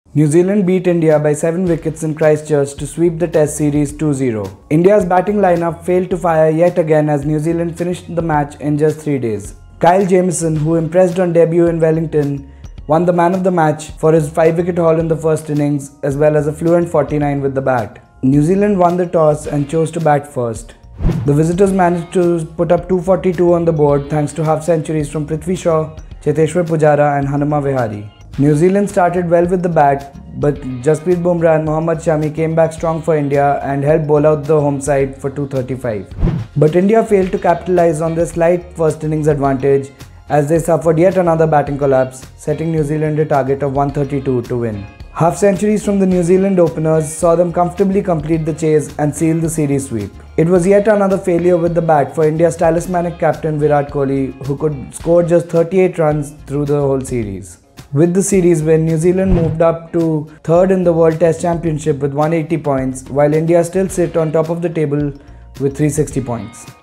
New Zealand beat India by 7 wickets in Christchurch to sweep the Test series 2-0. India's batting lineup failed to fire yet again as New Zealand finished the match in just 3 days. Jamieson, who impressed on debut in Wellington, won the man of the match for his 5-wicket haul in the first innings as well as a fluent 49 with the bat. New Zealand won the toss and chose to bat first. The visitors managed to put up 242 on the board thanks to half-centuries from Prithvi Shaw, Cheteshwar Pujara and Hanuma Vihari. New Zealand started well with the bat, but Jasprit Bumrah and Mohammed Shami came back strong for India and helped bowl out the home side for 235. But India failed to capitalise on their slight first innings advantage as they suffered yet another batting collapse, setting New Zealand a target of 132 to win. Half-centuries from the New Zealand openers saw them comfortably complete the chase and seal the series sweep. It was yet another failure with the bat for India's talismanic captain Virat Kohli, who could score just 38 runs through the whole series. With the series win, New Zealand moved up to third in the World Test Championship with 180 points, while India still sit on top of the table with 360 points.